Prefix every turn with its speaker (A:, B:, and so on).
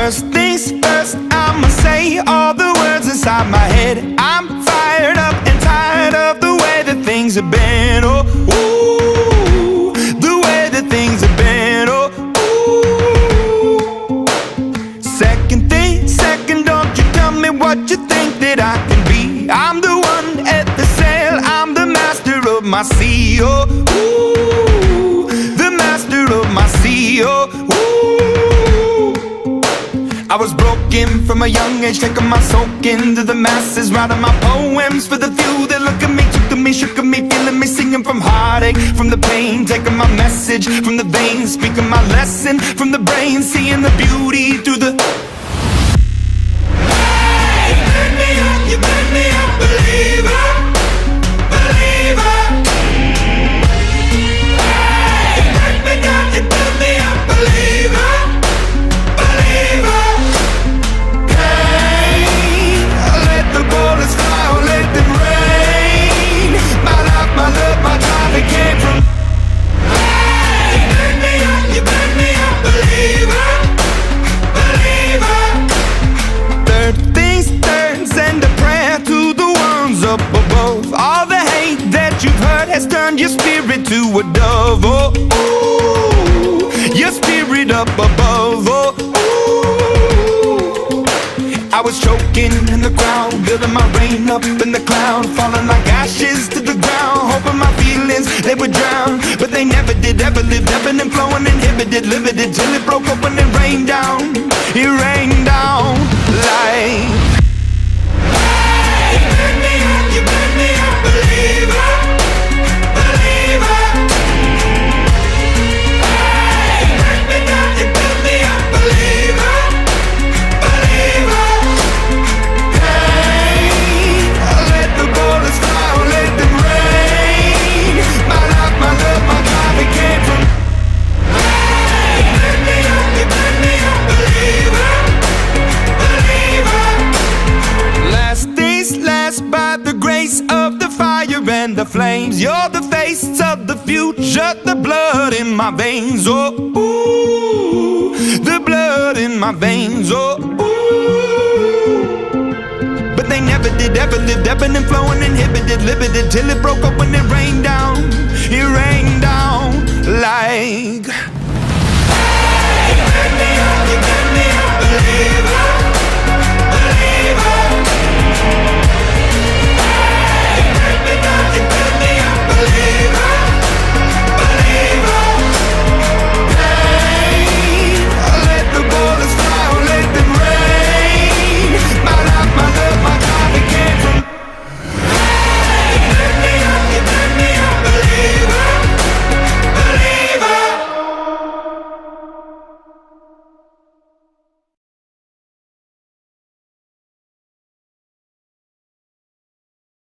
A: First things first, I'ma say all the words inside my head. I'm fired up and tired of the way that things have been. Oh, ooh, the way that things have been. Oh, ooh. Second thing, second, don't you tell me what you think that I can be. I'm the one at the sail, I'm the master of my sea. Oh, ooh, the master of my sea. Oh, ooh. I was broken from a young age, taking my soak into the masses, writing my poems for the few that look at me, took to me, shook at me, feeling me, singing from heartache, from the pain, taking my message from the veins, speaking my lesson from the brain, seeing the beauty through the... Hey, you made me a believer, believer. Hey, you break me down, you build me a believer, believer. The bullets fly, or let them rain. My life, my love, my drive, it came from. Hey, you made me a believer, believer. Third things third, send a prayer to the ones up above. All the hate that you've heard has turned your spirit to a dove. Oh, ooh, your spirit up above. Oh, ooh. I was choking in the crowd, building my rain up in the cloud, falling like ashes to the ground, hoping my feelings, they would drown. But they never did, ever lived, ebbing and flowing, inhibited, limited, till it broke open and rained down. It rained down like... Hey, you made me a believer, believer. Hey, you break me down, you build me a believer, believer. And the flames, you're the face of the future, the blood in my veins. Oh, ooh, the blood in my veins. Oh, ooh. But they never did, ever lived, ebbing and flowing, inhibited, limited, till it broke up when it rained down. It rained down like... Hey, you made me a believer.